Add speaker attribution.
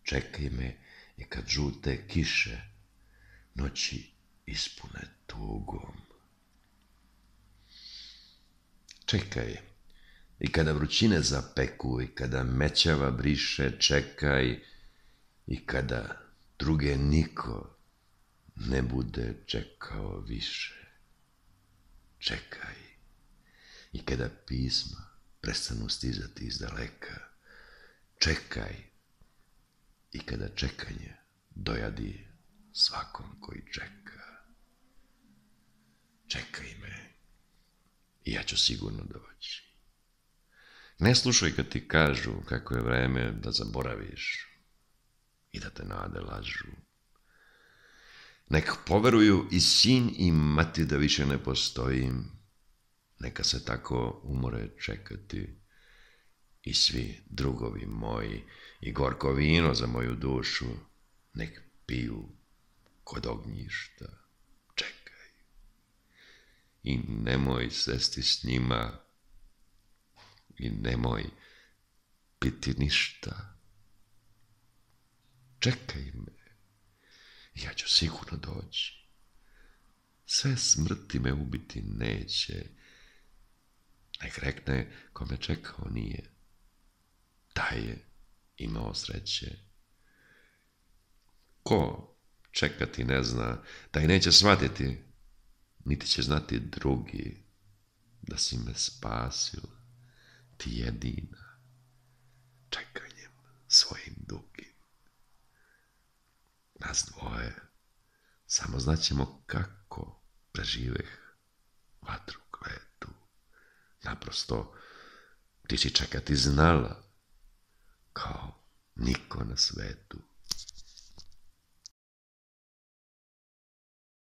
Speaker 1: čekaj me i kad žute kiše noći ispune tugom. Čekaj i kada vrućine zapeku i kada mećava briše, čekaj i kada druge niko ne bude čekao više. Čekaj i kada pisma prestanu stizati iz daleka. Čekaj i kada čekanje dojadi svakom koji čeka. Čekaj me i ja ću sigurno doći. Ne slušaj kad ti kažu kako je vreme da zaboraviš i da te nade lažu. Nek poveruju i sin i mati da više ne postojim. Neka se tako umore čekati i svi drugovi moji i gorko vino za moju dušu nek piju kod ognjišta. Čekaj i nemoj sesti s njima i nemoj piti ništa. Čekaj me, ja ću sigurno doći. Sve smrti me ubiti neće. Nek rekne ko me čekao nije. Taj je imao sreće. Ko čekati ne zna, taj neće shvatiti, niti će znati drugi da si me spasila, ti jedina, čekanjem svojim dugim. Nas dvoje samo znaćemo kako preživeh vatru kletu. Naprosto ti si čekati znala kao niko na svetu.